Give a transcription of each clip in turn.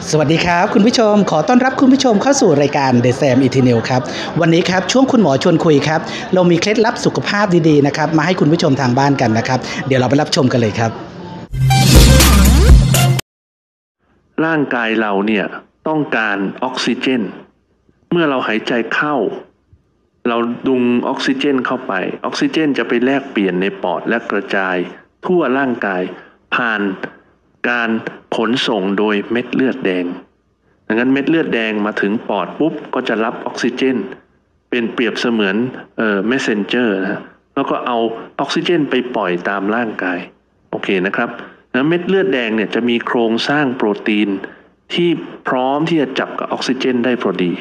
สวัสดีครับคุณผู้ชมขอต้อนรับคุณผู้ชมเข้าสู่รายการ The Sam Eternal ครับวันนี้ครับช่วงคุณหมอชวนคุยครับเรามีเคล็ดลับสุขภาพดีๆนะครับมาให้คุณผู้ชมทางบ้านกันนะครับเดี๋ยวเราไปรับชมกันเลยครับร่างกายเราเนี่ยต้องการออกซิเจนเมื่อเราหายใจเข้าเราดึงออกซิเจนเข้าไปออกซิเจนจะไปแลกเปลี่ยนในปอดและกระจายทั่วร่างกายผ่านการขนส่งโดยเม็ดเลือดแดงดังนั้นเม็ดเลือดแดงมาถึงปอดปุ๊บก็จะรับออกซิเจนเป็นเปรียบเสมือนmessenger นะแล้วก็เอาออกซิเจนไปปล่อยตามร่างกายโอเคนะครับแล้วเม็ดเลือดแดงเนี่ยจะมีโครงสร้างโปรตีนที่พร้อมที่จะจับกับออกซิเจนได้พอดี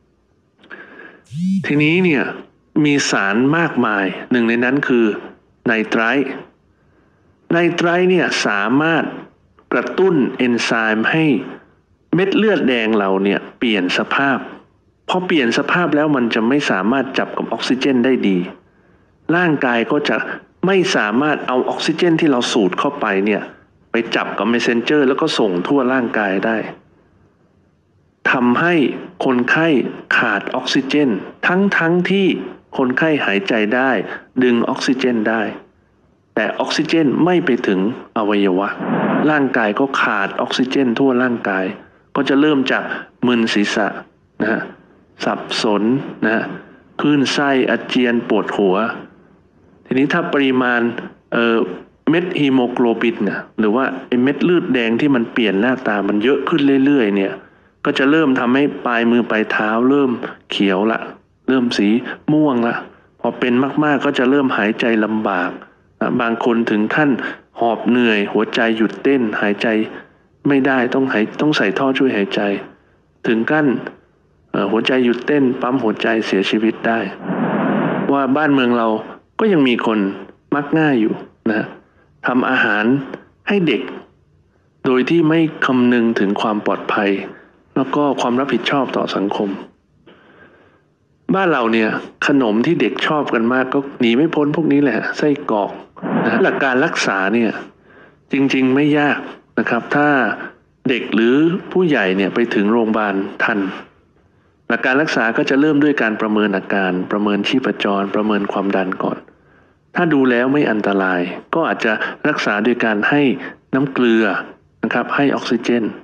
ทีนี้เนี่ยมีสารมากมายหนึ่งในนั้นคือไนไตรท์เนี่ยสามารถกระตุ้นเอนไซม์ให้เม็ดเลือดแดงเราเนี่ยเปลี่ยนสภาพพอเปลี่ยนสภาพแล้วมันจะไม่สามารถจับกับออกซิเจนได้ดีร่างกายก็จะไม่สามารถเอาออกซิเจนที่เราสูดเข้าไปเนี่ยไปจับกับเมสเซนเจอร์แล้วก็ส่งทั่วร่างกายได้ทำให้คนไข้ขาดออกซิเจนทั้งที่คนไข้หายใจได้ดึงออกซิเจนได้แต่ออกซิเจนไม่ไปถึงอวัยวะร่างกายก็ขาดออกซิเจนทั่วร่างกายก็จะเริ่มจากมึนศีรษะนะฮะสับสนนะคลื่นไส้อาเจียนปวดหัวทีนี้ถ้าปริมาณเม็ดฮีโมโกลบินเนี่ยหรือว่าไอ้เม็ดเลือดแดงที่มันเปลี่ยนหน้าตามันเยอะขึ้นเรื่อยๆเนี่ยก็จะเริ่มทำให้ปลายมือปลายเท้าเริ่มเขียวละเริ่มสีม่วงละพอเป็นมากๆก็จะเริ่มหายใจลำบากบางคนถึงขั้นหอบเหนื่อยหัวใจหยุดเต้นหายใจไม่ได้ต้องใส่ท่อช่วยหายใจถึงขั้นหัวใจหยุดเต้นปั๊มหัวใจเสียชีวิตได้ว่าบ้านเมืองเราก็ยังมีคนมักง่ายอยู่นะทำอาหารให้เด็กโดยที่ไม่คำนึงถึงความปลอดภัยแล้วก็ความรับผิดชอบต่อสังคมบ้านเราเนี่ยขนมที่เด็กชอบกันมากก็หนีไม่พ้นพวกนี้แหละไส้กรอกนะหลักการรักษาเนี่ยจริงๆไม่ยากนะครับถ้าเด็กหรือผู้ใหญ่เนี่ยไปถึงโรงพยาบาลทันหลักการรักษาก็จะเริ่มด้วยการประเมินอาการประเมินชีพจรประเมินความดันก่อนถ้าดูแล้วไม่อันตรายก็อาจจะรักษาโดยการให้น้ำเกลือนะครับให้ออกซิเจน